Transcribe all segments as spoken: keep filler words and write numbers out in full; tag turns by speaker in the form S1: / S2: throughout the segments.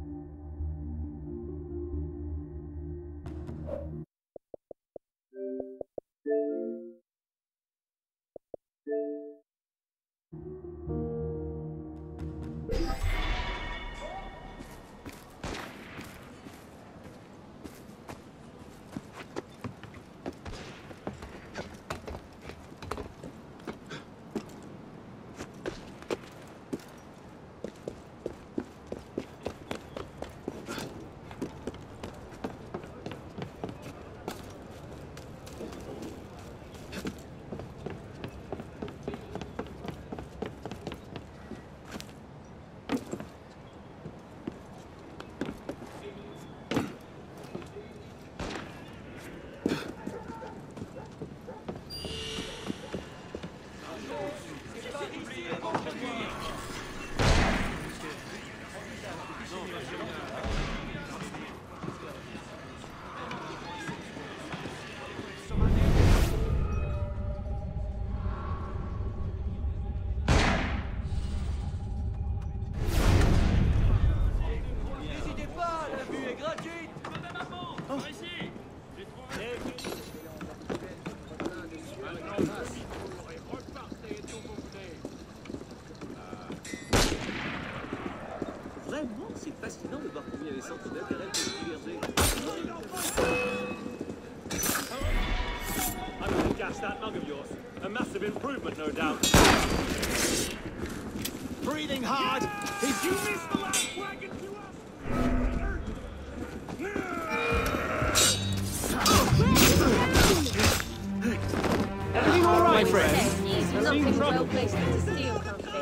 S1: Vraiment, c'est fascinant de voir combien les centres d'intérêt peuvent diverger.
S2: I'm going to gas that mug of yours. A massive improvement, no doubt.
S3: Breathing hard.
S2: If you missed the last wagon to
S3: Everything all right, my friend?
S4: Nothing well placed to steal confidence.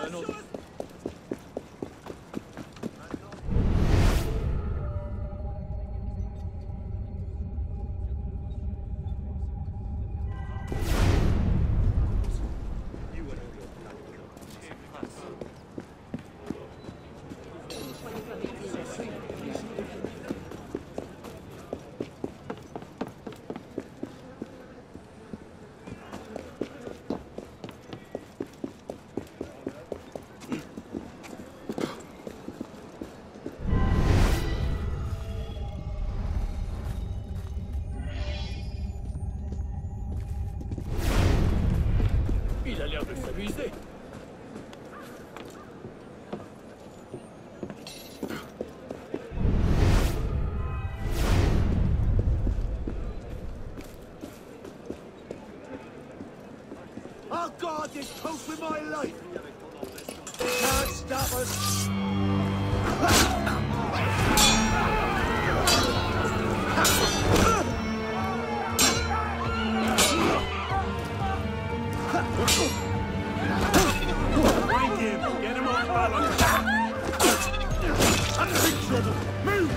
S2: Il a l'air de s'amuser.
S3: I'll guard this coast with my life. Can't stop us.
S2: Break him. Get him off balance. I'm in big trouble. Move.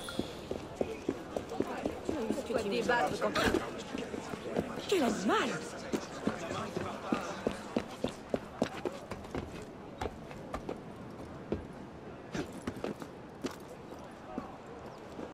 S4: Quel animal!